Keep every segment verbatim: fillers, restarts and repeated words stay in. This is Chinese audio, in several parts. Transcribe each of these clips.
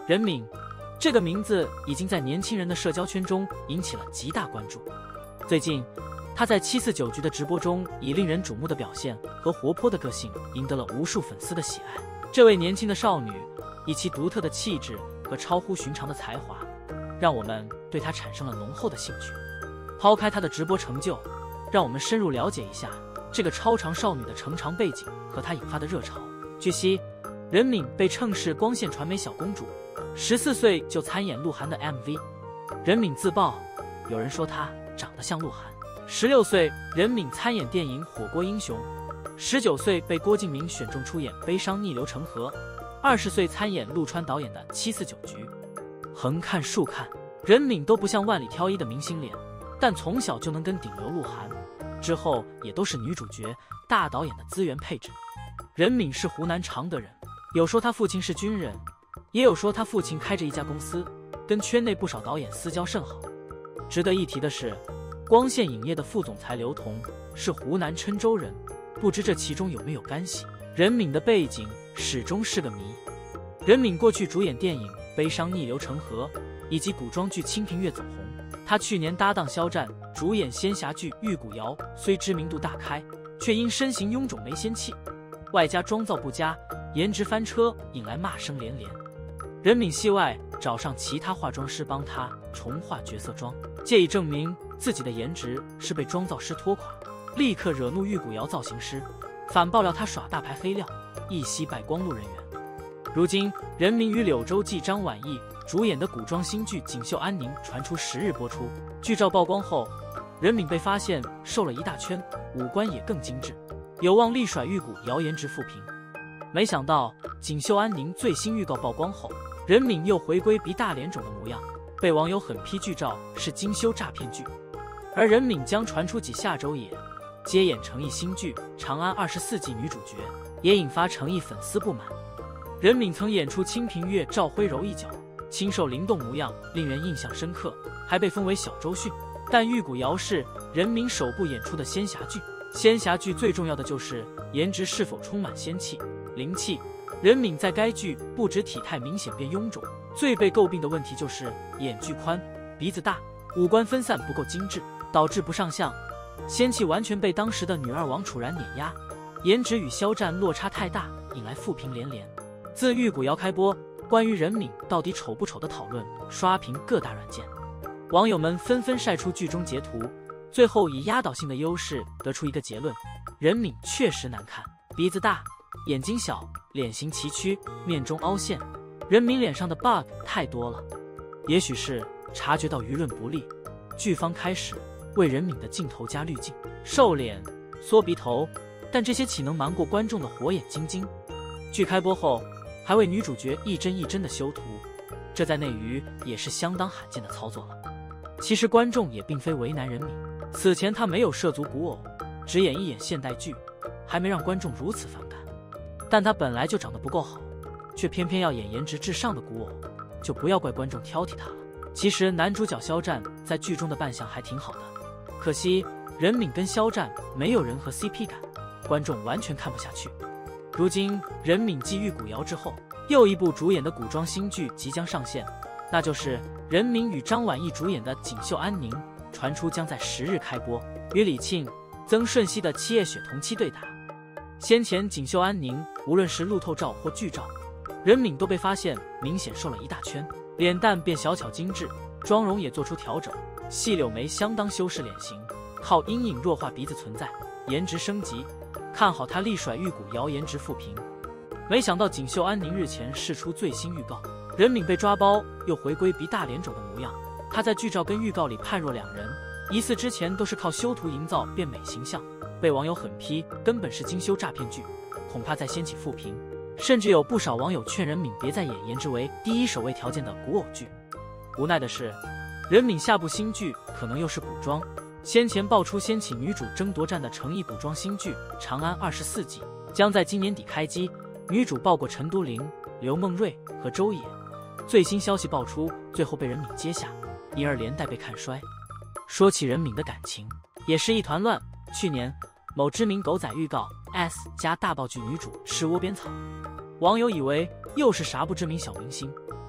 任敏这个名字已经在年轻人的社交圈中引起了极大关注。最近，她在七四九局的直播中以令人瞩目的表现和活泼的个性赢得了无数粉丝的喜爱。这位年轻的少女以其独特的气质和超乎寻常的才华，让我们对她产生了浓厚的兴趣。抛开她的直播成就，让我们深入了解一下这个超长少女的成长背景和她引发的热潮。据悉，任敏被称是光线传媒小公主，十四岁就参演鹿晗的 M V。任敏自曝，有人说她长得像鹿晗。十六岁，任敏参演电影《火锅英雄》，十九岁被郭敬明选中出演《悲伤逆流成河》，二十岁参演陆川导演的《七四九局》。横看竖看，任敏都不像万里挑一的明星脸，但从小就能跟顶流鹿晗，之后也都是女主角、大导演的资源配置。任敏是湖南常德人，有说他父亲是军人，也有说他父亲开着一家公司，跟圈内不少导演私交甚好。值得一提的是，光线影业的副总裁刘同是湖南郴州人，不知这其中有没有干系？任敏的背景始终是个谜。任敏过去主演电影《悲伤逆流成河》以及古装剧《清平乐》走红。她去年搭档肖战主演仙侠剧《玉骨遥》，虽知名度大开，却因身形臃肿没仙气，外加妆造不佳，颜值翻车，引来骂声连连。任敏戏外找上其他化妆师帮她重化角色妆，借以证明自己的颜值是被妆造师拖垮，立刻惹怒玉骨遥造型师，反爆料他耍大牌黑料，一夕败光路人缘。如今，任敏与柳州记张晚意主演的古装新剧《锦绣安宁》传出十日播出。剧照曝光后，任敏被发现瘦了一大圈，五官也更精致，有望力甩玉骨遥颜值负评。没想到《锦绣安宁》最新预告曝光后，任敏又回归鼻大脸肿的模样，被网友狠批剧照是精修诈骗剧。而任敏将传出几下周也接演诚意新剧《长安二十四记》女主角，也引发诚意粉丝不满。任敏曾演出《清平乐》赵辉柔一角，清瘦灵动模样令人印象深刻，还被封为小周迅。但玉骨遥是任敏首部演出的仙侠剧，仙侠剧最重要的就是颜值是否充满仙气、灵气。任敏在该剧不止体态明显变臃肿，最被诟病的问题就是眼距宽、鼻子大、五官分散不够精致，导致不上相，仙气完全被当时的女二王楚然碾压，颜值与肖战落差太大，引来负评连连。自玉骨遥开播，关于任敏到底丑不丑的讨论刷屏各大软件，网友们纷纷晒出剧中截图，最后以压倒性的优势得出一个结论：任敏确实难看，鼻子大，眼睛小，脸型崎岖，面中凹陷，任敏脸上的 bug 太多了。也许是察觉到舆论不利，剧方开始为任敏的镜头加滤镜，瘦脸、缩鼻头，但这些岂能瞒过观众的火眼金睛？剧开播后，还为女主角一帧一帧的修图，这在内娱也是相当罕见的操作了。其实观众也并非为难任敏，此前她没有涉足古偶，只演一演现代剧，还没让观众如此反感。但她本来就长得不够好，却偏偏要演颜值至上的古偶，就不要怪观众挑剔她了。其实男主角肖战在剧中的扮相还挺好的，可惜任敏跟肖战没有人和 C P 感，观众完全看不下去。如今任敏继玉骨遥之后，又一部主演的古装新剧即将上线，那就是任敏与张晚意主演的《锦绣安宁》，传出将在十日开播，与李沁、曾舜晞的七夜雪同期对打。先前《锦绣安宁》无论是路透照或剧照，任敏都被发现明显瘦了一大圈，脸蛋变小巧精致，妆容也做出调整，细柳眉相当修饰脸型，靠阴影弱化鼻子存在，颜值升级，看好她力甩玉骨遥颜值负评。没想到《锦绣安宁》日前释出最新预告，任敏被抓包，又回归鼻大脸肿的模样。她在剧照跟预告里判若两人，疑似之前都是靠修图营造变美形象，被网友狠批根本是精修诈骗剧，恐怕再掀起负评。甚至有不少网友劝任敏别再演颜值为第一首位条件的古偶剧。无奈的是，任敏下部新剧可能又是古装。先前爆出掀起女主争夺战的诚意古装新剧《长安二十四记》将在今年底开机，女主爆过陈都灵、刘梦瑞和周也。最新消息爆出，最后被任敏接下，因而连带被看衰。说起任敏的感情，也是一团乱。去年某知名狗仔预告 S 加大爆剧女主吃窝边草，网友以为又是啥不知名小明星，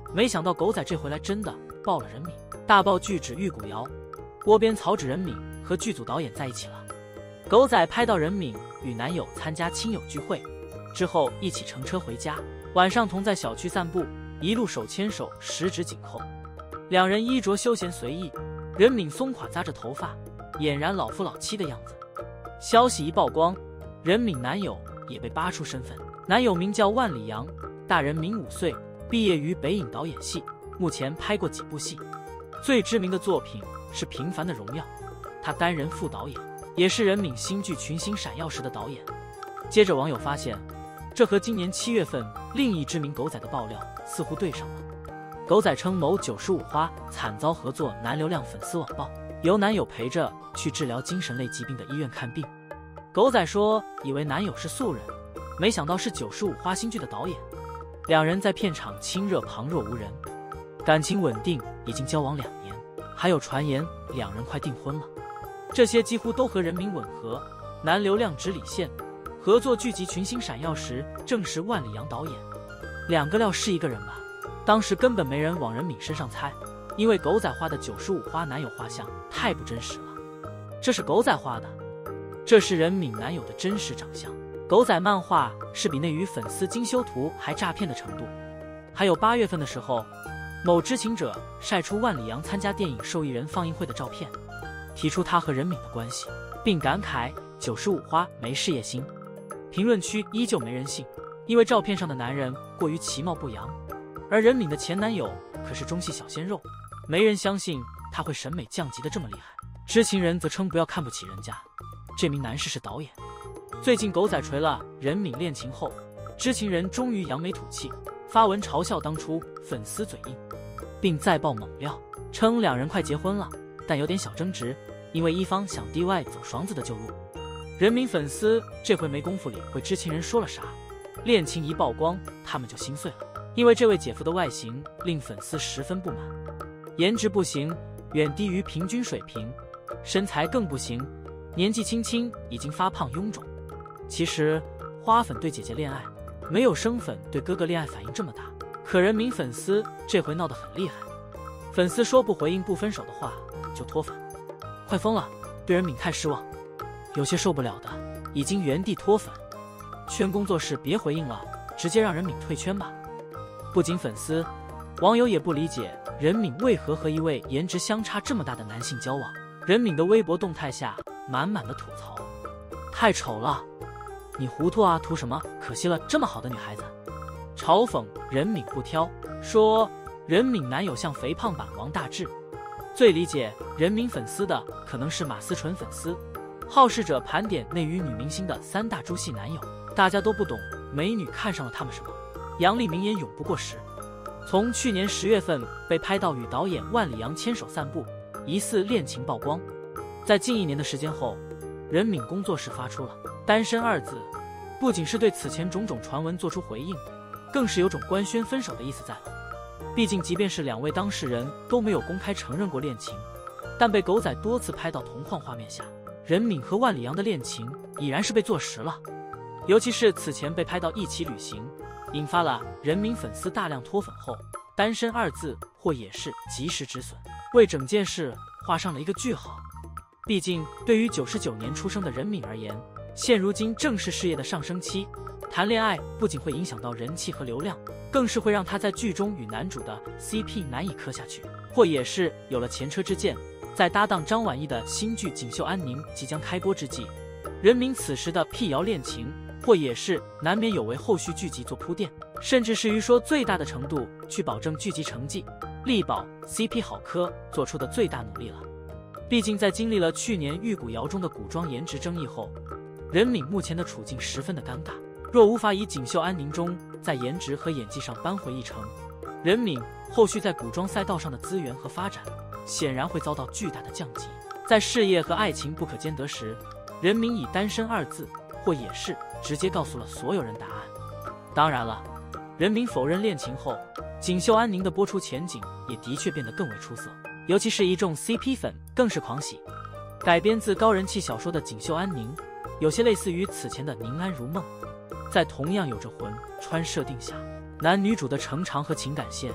没想到狗仔这回来真的爆了任敏，大爆剧指玉骨遥，窝边草指任敏和剧组导演在一起了。狗仔拍到任敏与男友参加亲友聚会之后，一起乘车回家，晚上同在小区散步，一路手牵手，十指紧扣。两人衣着休闲随意，任敏松垮扎着头发，俨然老夫老妻的样子。消息一曝光，任敏男友也被扒出身份，男友名叫万里扬，大任敏五岁，毕业于北影导演系，目前拍过几部戏，最知名的作品是《平凡的荣耀》，他担任副导演，也是任敏新剧《群星闪耀时》的导演。接着网友发现，这和今年七月份另一知名狗仔的爆料似乎对上了。狗仔称某九十五花惨遭合作男流量粉丝网暴，由男友陪着去治疗精神类疾病的医院看病。狗仔说以为男友是素人，没想到是九十五花新剧的导演。两人在片场亲热旁若无人，感情稳定，已经交往两年，还有传言两人快订婚了。这些几乎都和任敏吻合。男流量指李现，合作剧集《群星闪耀时》正是万里扬导演，两个料是一个人吧？当时根本没人往任敏身上猜，因为狗仔画的九十五花男友画像太不真实了。这是狗仔画的，这是任敏男友的真实长相。狗仔漫画是比那与粉丝精修图还诈骗的程度。还有八月份的时候，某知情者晒出万里扬参加电影受益人放映会的照片，提出他和任敏的关系，并感慨九十五花没事业心。评论区依旧没人信，因为照片上的男人过于其貌不扬，而任敏的前男友可是中戏小鲜肉，没人相信他会审美降级的这么厉害。知情人则称不要看不起人家，这名男士是导演。最近狗仔锤了任敏恋情后，知情人终于扬眉吐气，发文嘲笑当初粉丝嘴硬，并再爆猛料，称两人快结婚了，但有点小争执，因为一方想 D Y 走双子的旧路。任敏粉丝这回没工夫理会知情人说了啥，恋情一曝光，他们就心碎了，因为这位姐夫的外形令粉丝十分不满，颜值不行，远低于平均水平，身材更不行，年纪轻轻已经发胖臃肿。其实花粉对姐姐恋爱，没有生粉对哥哥恋爱反应这么大，可任敏粉丝这回闹得很厉害，粉丝说不回应不分手的话就脱粉，快疯了，对任敏太失望，有些受不了的已经原地脱粉，劝工作室别回应了，直接让任敏退圈吧。不仅粉丝，网友也不理解任敏为何和一位颜值相差这么大的男性交往。任敏的微博动态下满满的吐槽，太丑了，你糊涂啊，图什么？可惜了这么好的女孩子。嘲讽任敏不挑，说任敏男友像肥胖版王大治。最理解任敏粉丝的可能是马思纯粉丝，好事者盘点内娱女明星的三大猪系男友，大家都不懂美女看上了他们什么。杨丽名言永不过时，从去年十月份被拍到与导演万里扬牵手散步，疑似恋情曝光，在近一年的时间后，任敏工作室发出了单身二字，不仅是对此前种种传闻做出回应，更是有种官宣分手的意思在了。毕竟即便是两位当事人都没有公开承认过恋情，但被狗仔多次拍到同框画面下，任敏和万里扬的恋情已然是被坐实了。尤其是此前被拍到一起旅行，引发了任敏粉丝大量脱粉后，单身二字或也是及时止损，为整件事画上了一个句号。毕竟对于九十九年出生的任敏而言，现如今正是事业的上升期，谈恋爱不仅会影响到人气和流量，更是会让他在剧中与男主的 C P 难以磕下去。或也是有了前车之鉴，在搭档张晚意的新剧《锦绣安宁》即将开播之际，任敏此时的辟谣恋情，或也是难免有为后续剧集做铺垫，甚至是于说最大的程度去保证剧集成绩，力保 C P 好磕做出的最大努力了。毕竟在经历了去年玉骨遥中的古装颜值争议后，任敏目前的处境十分的尴尬，若无法以《锦绣安宁》中在颜值和演技上扳回一城，任敏后续在古装赛道上的资源和发展显然会遭到巨大的降级。在事业和爱情不可兼得时，任敏以单身二字或也是直接告诉了所有人答案。当然了，任敏否认恋情后，《锦绣安宁》的播出前景也的确变得更为出色，尤其是一众 C P 粉更是狂喜。改编自高人气小说的《锦绣安宁》，有些类似于此前的《宁安如梦》，在同样有着魂穿设定下，男女主的成长和情感线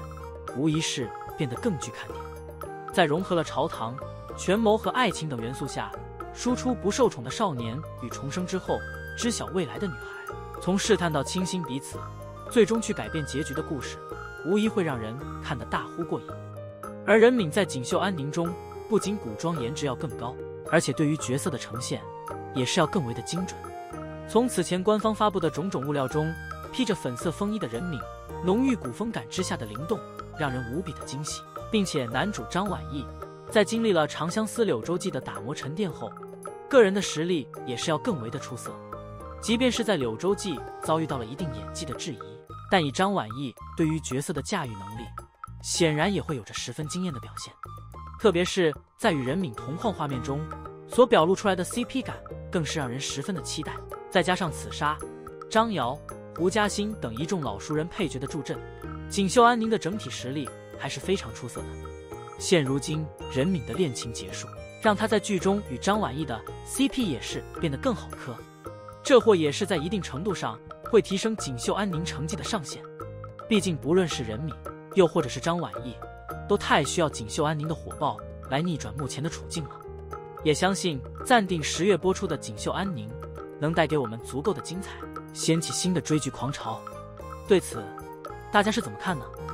无疑是变得更具看点。在融合了朝堂、权谋和爱情等元素下，输出不受宠的少年与重生之后知晓未来的女孩，从试探到倾心彼此，最终去改变结局的故事，无疑会让人看得大呼过瘾。而任敏在锦绣安宁中，不仅古装颜值要更高，而且对于角色的呈现也是要更为的精准。从此前官方发布的种种物料中，披着粉色风衣的任敏，浓郁古风感之下的灵动，让人无比的惊喜。并且男主张晚意在经历了《长相思》柳州记的打磨沉淀后，个人的实力也是要更为的出色。即便是在柳州记遭遇到了一定演技的质疑，但以张晚意对于角色的驾驭能力，显然也会有着十分惊艳的表现。特别是在与任敏同框画面中所表露出来的 C P 感，更是让人十分的期待。再加上此沙、张瑶、胡嘉欣等一众老熟人配角的助阵，锦绣安宁的整体实力还是非常出色的。现如今任敏的恋情结束，让他在剧中与张晚意的 C P 也是变得更好磕，这或也是在一定程度上会提升锦绣安宁成绩的上限。毕竟不论是任敏又或者是张晚意，都太需要锦绣安宁的火爆来逆转目前的处境了。也相信暂定十月播出的锦绣安宁能带给我们足够的精彩，掀起新的追剧狂潮。对此大家是怎么看呢？